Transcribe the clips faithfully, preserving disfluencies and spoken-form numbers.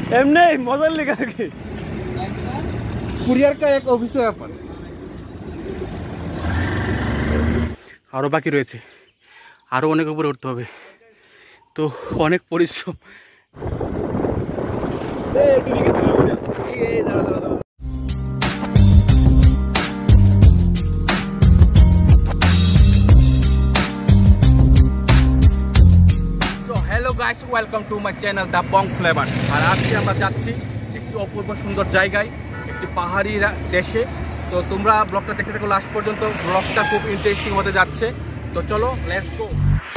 एमने मजा लिखा के কুরিয়ার কা এক অফিসে अपन আরো বাকি রয়েছে, আরো অনেক উপরে উঠতে হবে, তো অনেক পরিশ্রম। Hello guys, welcome to my channel the Bong flavours. আর আজকে আমরা যাচ্ছি একটি অপূর্ব সুন্দর জায়গায়, একটি পাহাড়ি দেশে। তো তোমরা ব্লগটা দেখতে থাকো লাস্ট পর্যন্ত, ব্লগটা খুব ইন্টারেস্টিং হতে যাচ্ছে। তো চলো, লেটস গো।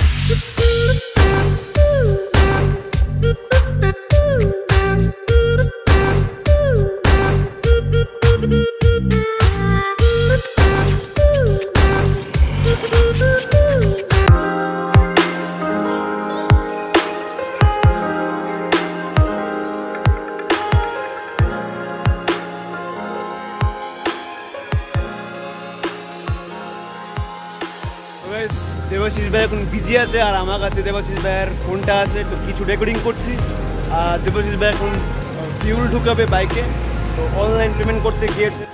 দেবাশিস ভাই এখন বিজি আছে, আর আমার কাছে দেবাশিস ভাইয়ের ফোনটা আছে, তো কিছু রেকর্ডিং করছি। আর দেবাশিস ভাই এখন ফিউল ঢুকাবে বাইকে, তো অনলাইন পেমেন্ট করতে গিয়েছে।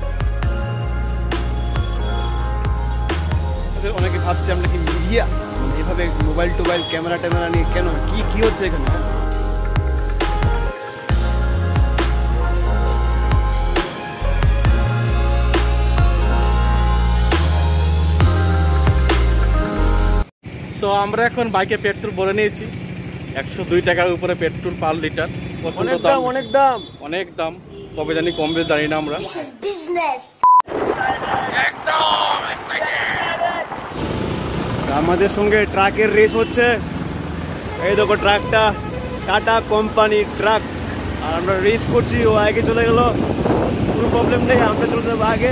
অনেকে ভাবছে আমরা কি মিডিয়া, এভাবে মোবাইল টোবাইল ক্যামেরা ট্যামেরা নিয়ে কেন, কি কি হচ্ছে এখানে। সো আমরা এখন বাইকে পেট্রোল ভরে নিয়েছি, একশো দুই টাকার উপরে পেট্রোল পার লিটার। অনেক দাম, অনেক দাম, অনেক দাম। কবে জানি কমবে জানি না আমরা। আমাদের সঙ্গে ট্রাকের রেস হচ্ছে, এই দেখো ট্রাকটা টাটা কোম্পানি ট্রাক, আর আমরা রেস করছি। ও আগে চলে গেল, কোনো প্রবলেম নেই, আমরা চলে যাবো আগে।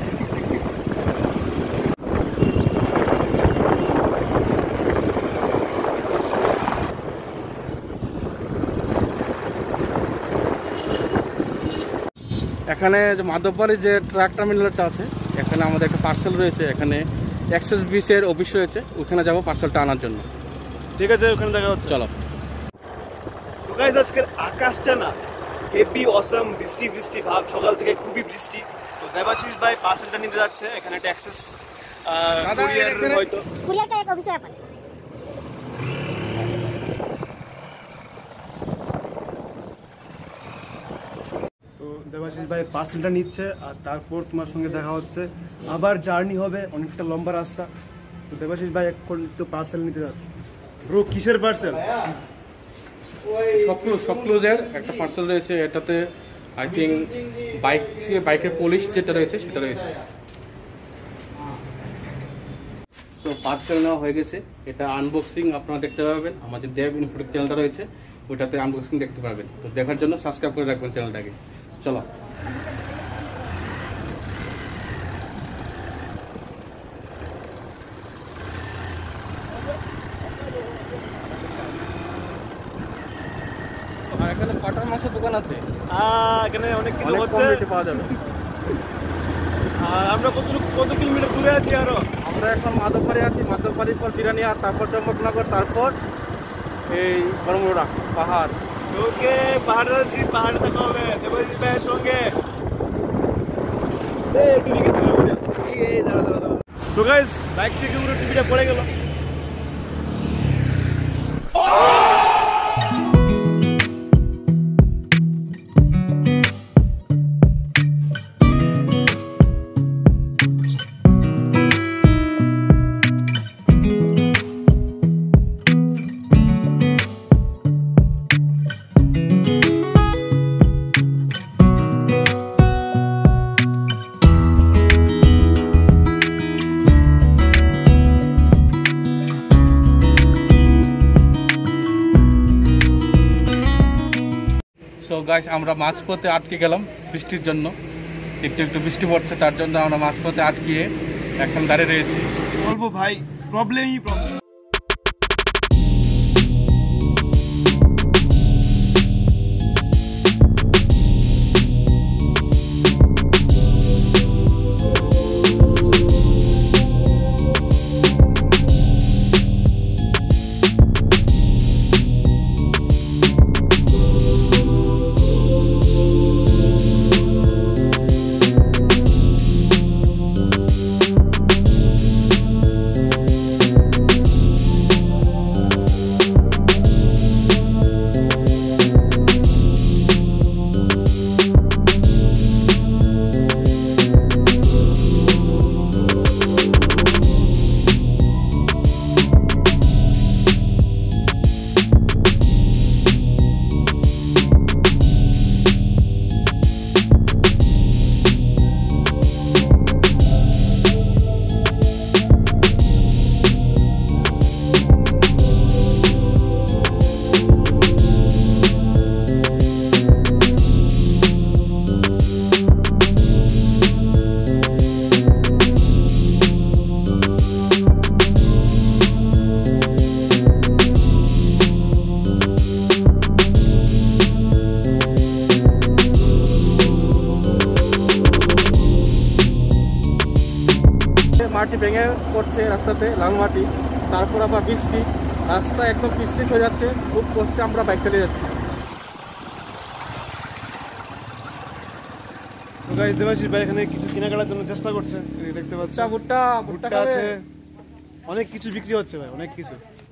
এখানে যে মাধববাড়ি যে ট্রাক টার্মিনালটা আছে, এখানে আমাদের একটা পার্সেল রয়েছে, এখানে এক্সেস বিসের অফিস রয়েছে, ওখানে যাবো পার্সেলটা আনার জন্য। ঠিক আছে, ওখানে দেখা হচ্ছে, চলো। তো গাইস, আজকের আকাশটা না হেভি অসাম, বৃষ্টি বৃষ্টি ভাব, সকাল থেকে খুবই বৃষ্টি। তো দেবাশিস ভাই পার্সেলটা নিতে যাচ্ছে, এখানে একটা এক্সেস কুরিয়ার হয়তো কুরিয়ার কা এক অফিসে अपन। দেবাশিস ভাই পার্সেলটা নিচ্ছে, আর তারপর তোমার সঙ্গে দেখা হচ্ছে। আবার জার্নি হবে, অনেকটা লম্বা রাস্তা। তো দেবাশিস ভাই এখন একটু পার্সেল নিতে যাচ্ছে। ব্রো, কিসের পার্সেল? সবক্লুজ সবক্লুজের একটা পার্সেল রয়েছে, এটাতে আই থিঙ্ক বাইক বাইকের পলিশ যেটা রয়েছে সেটা রয়েছে। সো পার্সেল নেওয়া হয়ে গেছে, এটা আনবক্সিং আপনারা দেখতে পাবেন। আমাদের দেব ইনফোটেক চ্যানেলটা রয়েছে, ওইটাতে আনবক্সিং দেখতে পারবেন। তো দেখার জন্য সাবস্ক্রাইব করে রাখবেন চ্যানেলটাকে। চলো। এখানে পাটার মাংসের দোকান আছে, এখানে অনেক কিছু পাওয়া যাবে। আর আমরা কত কত কিলোমিটার দূরে আছি, আরো আমরা এখন মাধববাড়ি আছি, মাধববাড়ির পর বিরানি, আর তারপর চম্পকনগর, তারপর এই বরমুড়া পাহাড়। ওকে, পাহাড়ে আছি, পাহাড়ে থাকা হবে দেবাশিস ভাইয়ের সঙ্গে। তো গাইস, বাইক থেকে পুরো টিভিটা পড়ে গেল। সো গাইস, আমরা মাঝপথে আটকে গেলাম বৃষ্টির জন্য, একটু একটু বৃষ্টি পড়ছে, তার জন্য আমরা মাঝপথে আটকিয়ে এখন দাঁড়িয়ে রয়েছি। বলবো ভাই, প্রবলেমই প্রবলেম। মাটি ভেঙে পড়ছে রাস্তাতে, লাল মাটি, তারপর আবার বৃষ্টি, রাস্তা একদম পিছলিশ হয়ে যাচ্ছে, খুব কষ্টে আমরা বাইক চালিয়ে যাচ্ছি। দেবাশিস ভাই এখানে কিছু কেনাকাটার জন্য চেষ্টা করছে, দেখতে পাচ্ছি ভুট্টা ভুট্টা আছে, অনেক কিছু বিক্রি হচ্ছে ভাই, অনেক কিছু।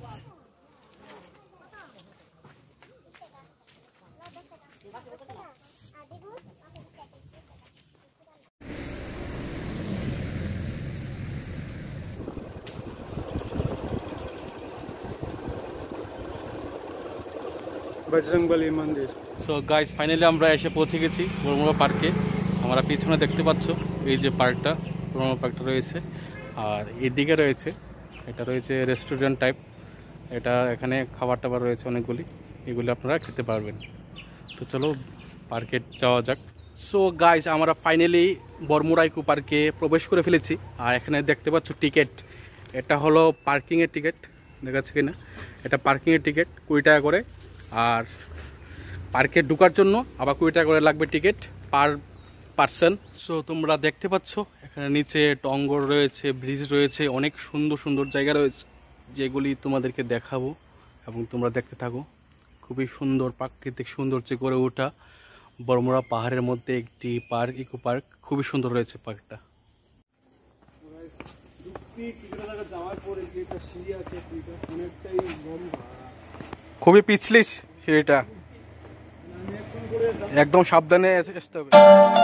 বজরংবলী মন্দির। সো গাইস, ফাইনালি আমরা এসে পৌঁছে গেছি বড়মুড়া পার্কে। আমরা পিছনে দেখতে পাচ্ছ এই যে পার্কটা, বড়মুড়া পার্কটা রয়েছে, আর এদিকে রয়েছে এটা রয়েছে রেস্টুরেন্ট টাইপ। এটা এখানে খাবার টাবার রয়েছে অনেকগুলি, এগুলি আপনারা খেতে পারবেন। তো চলো পার্কে যাওয়া যাক। সো গাইস, আমরা ফাইনালি বড়মুড়া ইকো পার্কে প্রবেশ করে ফেলেছি। আর এখানে দেখতে পাচ্ছ টিকিট, এটা হলো পার্কিংয়ের টিকিট, দেখাচ্ছে কিনা, এটা পার্কিংয়ের টিকিট কুড়ি টাকা করে। আর পার্কে ঢোকার জন্য আবার কুড়ি টাকা করে লাগবে টিকিট পার পার্সন। সো তোমরা দেখতে পাচ্ছ এখানে নিচে টঙ্গর রয়েছে, ব্রিজ রয়েছে, অনেক সুন্দর সুন্দর জায়গা রয়েছে যেগুলি তোমাদেরকে দেখাবো এবং তোমরা দেখতে থাকো। খুবই সুন্দর প্রাকৃতিক সৌন্দর্য করে ওঠা বড়মুড়া পাহাড়ের মধ্যে একটি পার্ক, ইকো পার্ক, খুবই সুন্দর রয়েছে পার্কটা। খুবই পিছলি সিঁড়িটা, একদম সাবধানে আসতে হবে।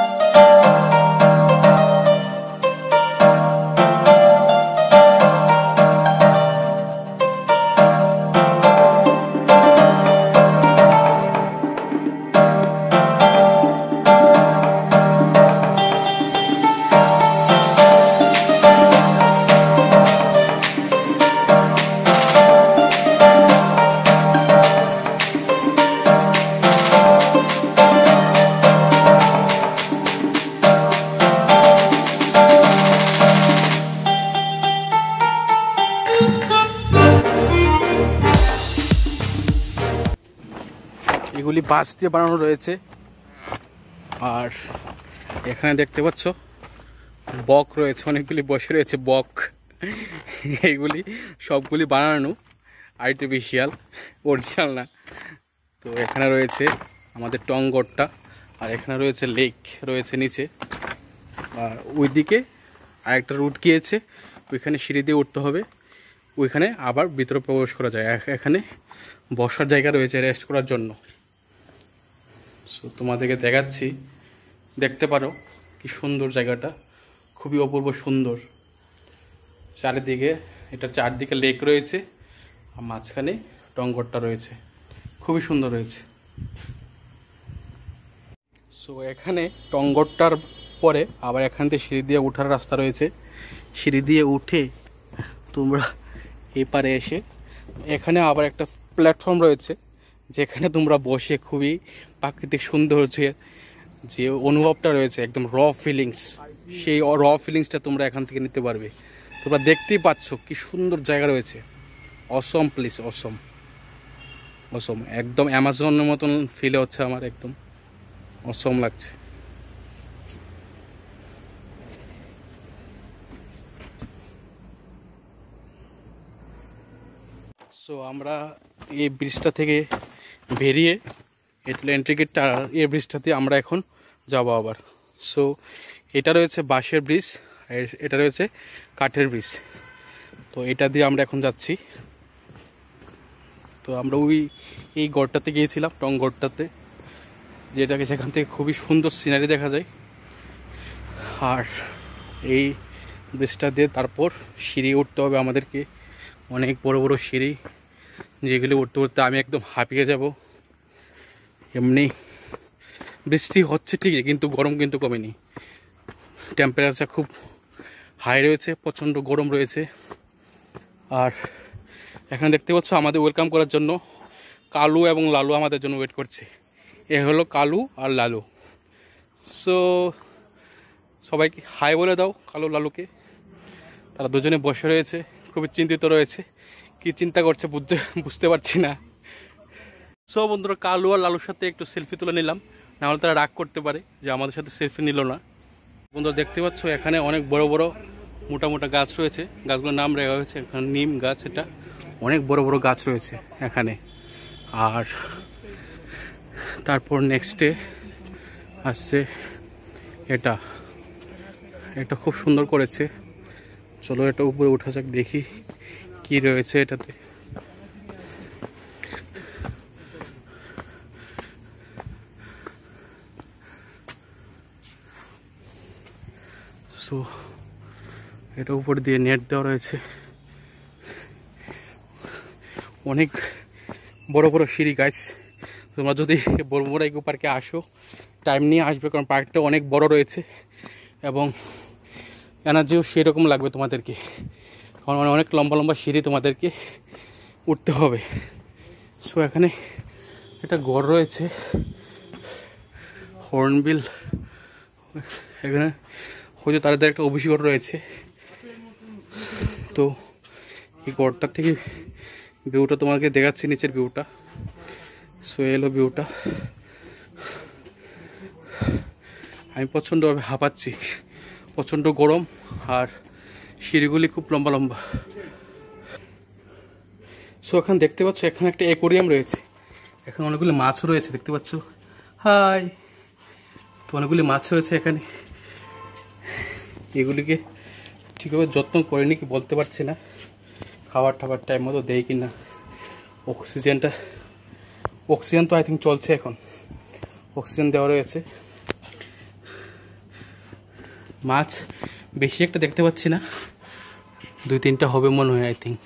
এগুলি বাঁশ দিয়ে বানানো রয়েছে। আর এখানে দেখতে পাচ্ছ বক রয়েছে, অনেকগুলি বসে রয়েছে বক। এইগুলি সবগুলি বানানো আর্টিফিশিয়াল, অরিজিনাল না। তো এখানে রয়েছে আমাদের টঙ্গরটা, আর এখানে রয়েছে লেক রয়েছে নিচে। আর ওইদিকে আরেকটা রুট গিয়েছে, ওইখানে সিঁড়ি দিয়ে উঠতে হবে, ওইখানে আবার ভিতরে প্রবেশ করা যায়। এখানে বসার জায়গা রয়েছে রেস্ট করার জন্য। সো তোমাদেরকে দেখাচ্ছি, দেখতে পারো কি সুন্দর জায়গাটা, খুবই অপূর্ব সুন্দর। চারিদিকে এটা চারদিকে লেক রয়েছে, আর মাঝখানে টঙ্গরটা রয়েছে, খুবই সুন্দর রয়েছে। সো এখানে টঙ্গরটার পরে আবার এখান থেকে সিঁড়ি দিয়ে ওঠার রাস্তা রয়েছে। সিঁড়ি দিয়ে উঠে তোমরা এপারে এসে এখানে আবার একটা প্ল্যাটফর্ম রয়েছে, যেখানে তোমরা বসে খুবই প্রাকৃতিক সৌন্দর্যের যে অনুভবটা রয়েছে, একদম র ফিলিংস, সেই র ফিলিংসটা তোমরা এখান থেকে নিতে পারবে। তোমরা দেখতেই পাচ্ছ কি সুন্দর জায়গা রয়েছে, অসম প্লেস, অসম অসম, একদম অ্যামাজনের মতন ফিল হচ্ছে আমার, একদম অসম লাগছে। সো আমরা এই ব্রিজটা থেকে বেরিয়ে এটা এন্ট্রি গেটটা, এই ব্রিজটাতে আমরা এখন যাব আবার। সো এটা রয়েছে বাঁশের ব্রিজ, এটা রয়েছে কাঠের ব্রিজ। তো এটা দিয়ে আমরা এখন যাচ্ছি। তো আমরা ওই এই গড়টাতে গিয়েছিলাম, টং গড়টাতে, যেটাকে সেখান থেকে খুবই সুন্দর সিনারি দেখা যায়। আর এই ব্রিজটা দিয়ে তারপর সিঁড়ি উঠতে হবে আমাদেরকে, অনেক বড় বড় সিঁড়ি, যেগুলি উঠতে উঠতে আমি একদম হাঁপিয়ে যাব। এমনি বৃষ্টি হচ্ছে ঠিকই, কিন্তু গরম কিন্তু কমেনি, টেম্পারেচার খুব হাই রয়েছে, প্রচণ্ড গরম রয়েছে। আর এখানে দেখতে পাচ্ছ আমাদের ওয়েলকাম করার জন্য কালু এবং লালু আমাদের জন্য ওয়েট করছে। এ হলো কালু আর লালু। সো সবাইকে হাই বলে দাও কালু লালুকে। তারা দুজনে বসে রয়েছে, খুবই চিন্তিত রয়েছে, কি চিন্তা করছে বুঝতে বুঝতে পারছি না। সো বন্ধুরা, কালু আর লালুর সাথে একটু সেলফি তুলে নিলাম, নাহলে তারা রাগ করতে পারে যে আমাদের সাথে সেলফি নিল না। বন্ধুরা দেখতে পাচ্ছ এখানে অনেক বড় বড় মোটা মোটা গাছ রয়েছে, গাছগুলোর নাম রাখা হয়েছে এখানে নিম গাছ। এটা অনেক বড় বড় গাছ রয়েছে এখানে। আর তারপর নেক্সটে আসছে এটা, এটা খুব সুন্দর করেছে। চলো এটা উপরে উঠা যাক, দেখি কি রয়েছে এটাতে। সো এটা উপর দিয়ে নেট দেওয়া রয়েছে। অনেক বড় বড় সিঁড়ি গাছ। তোমরা যদি বড়মুড়া ইকো পার্কে আসো টাইম নিয়ে আসবে, কারণ পার্কটা অনেক বড় রয়েছে এবং এনার্জিও সেরকম লাগবে তোমাদেরকে, কারণ অনেক লম্বা লম্বা সিঁড়ি তোমাদেরকে উঠতে হবে। সো এখানে একটা গড় রয়েছে হর্নবিল, এখানে হয়তো তাদের একটা অভিষেক রয়েছে। তো এই গড়টার থেকে ভিউটা তোমাকে দেখাচ্ছি, নিচের ভিউটা। সো এলো ভিউটা। আমি প্রচণ্ডভাবে হাঁপাচ্ছি, প্রচণ্ড গরম, আর সিঁড়িগুলি খুব লম্বা লম্বা। সো এখানে দেখতে পাচ্ছ এখানে একটা অ্যাকোরিয়াম রয়েছে, এখানে অনেকগুলি মাছও রয়েছে দেখতে পাচ্ছ। হাই, তো অনেকগুলি মাছ রয়েছে এখানে। এগুলিকে ঠিকভাবে যত্ন করিনি কি বলতে পারছি না, খাবার টাবার টাইম মতো দেয় কি না। অক্সিজেনটা অক্সিজেন তো আই থিঙ্ক চলছে এখন, অক্সিজেন দেওয়া রয়েছে। মাছ বেশি একটা দেখতে পাচ্ছি না, দুই তিনটা হবে মনে হয় আই থিঙ্ক।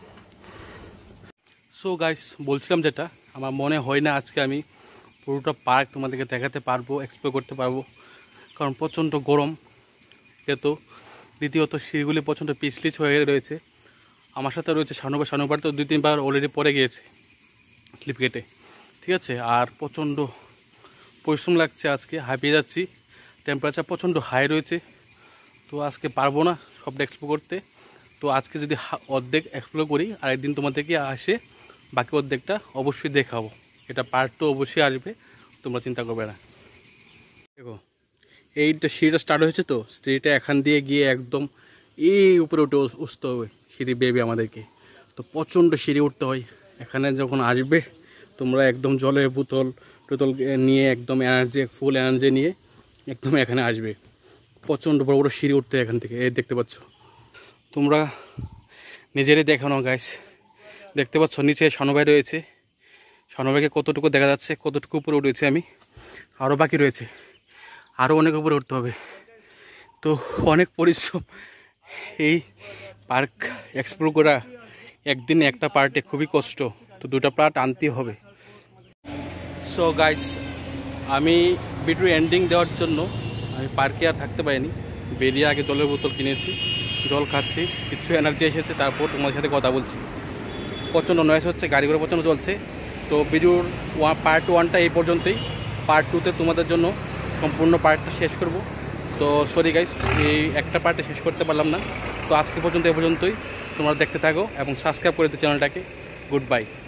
সো গাইস, বলছিলাম যেটা, আমার মনে হয় না আজকে আমি পুরোটা পার্ক তোমাদেরকে দেখাতে পারবো, এক্সপ্লোর করতে পারবো, কারণ প্রচণ্ড গরম। এত দ্বিতীয়ত সিঁড়িগুলি প্রচণ্ড পিছলিচ হয়ে রয়েছে। আমার সাথে রয়েছে শানুবার, শানুবার তো দুই তিনবার অলরেডি পড়ে গিয়েছে স্লিপ কেটে, ঠিক আছে। আর প্রচণ্ড পরিশ্রম লাগছে, আজকে হাঁপিয়ে যাচ্ছি, টেম্পারেচার প্রচণ্ড হাই রয়েছে। তো আজকে পারবো না সবটা এক্সপ্লোর করতে। তো আজকে যদি অর্ধেক এক্সপ্লোর করি, আরেকদিন তোমাদেরকে আসে বাকি অর্ধেকটা অবশ্যই দেখাবো। এটা পার্ট টু অবশ্যই আসবে, তোমরা চিন্তা করবে না। দেখো এইটা সিঁড়িটা স্টার্ট হয়েছে, তো সিঁড়িটা এখান দিয়ে গিয়ে একদম এই উপরে উঠে উঠতে হবে, সিঁড়ি বেবে আমাদেরকে। তো প্রচণ্ড সিঁড়ি উঠতে হয়। এখানে যখন আসবে তোমরা একদম জলের বোতল টোতল নিয়ে, একদম এনার্জি ফুল এনার্জি নিয়ে একদম এখানে আসবে। প্রচণ্ড বড় বড় সিঁড়ি উঠতে এখান থেকে, এই দেখতে পাচ্ছ তোমরা নিজেরই দেখানো গাইস। দেখতে পাচ্ছ নিচে শানুভাই রয়েছে, শানুভাইকে কতটুকু দেখা যাচ্ছে, কতটুকু উপরে উঠেছে আমি, আরও বাকি রয়েছে, আরও অনেক উপরে উঠতে হবে। তো অনেক পরিশ্রম এই পার্ক এক্সপ্লোর করা, একদিনে একটা পার্টে খুবই কষ্ট, তো দুটা পার্ট আনতেই হবে। সো গাইস, আমি ভিডিও এন্ডিং দেওয়ার জন্য আমি পার্কে আর থাকতে পারিনি, বেরিয়ে আগে জলের বোতল কিনেছি, জল খাচ্ছি, কিছু এনার্জি এসেছে, তারপর তোমাদের সাথে কথা বলছি। প্রচণ্ড নয়েস হচ্ছে, গাড়িগুলো প্রচণ্ড চলছে। তো ভিডিওর ওয়ান পার্ট ওয়ানটা এই পর্যন্তই, পার্ট টুতে তোমাদের জন্য সম্পূর্ণ পার্টটা শেষ করব। তো সরি গাইস, এই একটা পার্টে শেষ করতে পারলাম না। তো আজকে পর্যন্ত এ পর্যন্তই, তোমরা দেখতে থাকো এবং সাবস্ক্রাইব করে দিও চ্যানেলটাকে। Good by.